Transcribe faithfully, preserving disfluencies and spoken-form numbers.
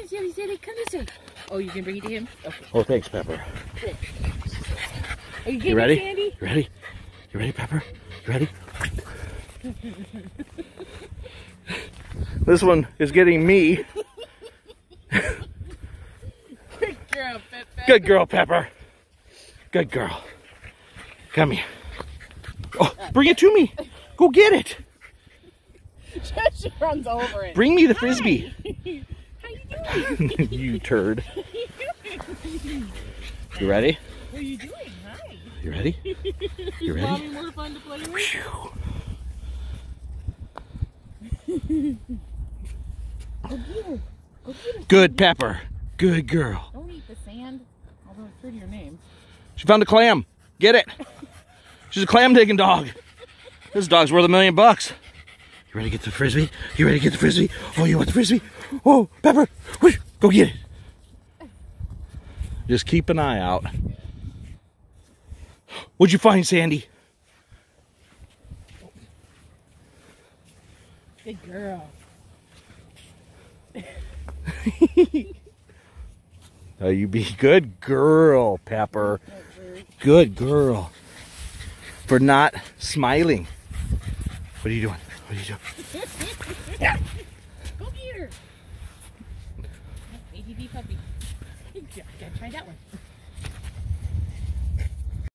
Sandy, Sandy, come this way. Oh, you can bring it to him? Okay. Oh, thanks, Pepper. Cool. Are you, You ready? Sandy? You ready? You ready, Pepper? You ready? This one is getting me. Good girl, Pepper. Good girl, Pepper. Good girl. Come here. Oh, bring it to me. Go get it. She runs over it. Bring me the frisbee. How you doing? You turd. You ready? What are you doing? Hi. You ready? You ready? Mommy more fun to play with? Go get her. Go get her. Good Pepper. Good girl. Don't eat the sand, although it's true to your name. She found a clam. Get it. She's a clam digging dog. This dog's worth a million bucks. You ready to get the frisbee? You ready to get the frisbee? Oh, you want the frisbee? Oh, Pepper. Whoosh, go get it. Just keep an eye out. What'd you find, Sandy? Good girl. Oh, you be good girl, Pepper. Good girl. For not smiling. What are you doing? What are you doing? Yeah. Go get her. A T V puppy. Good job. Gotta try that one.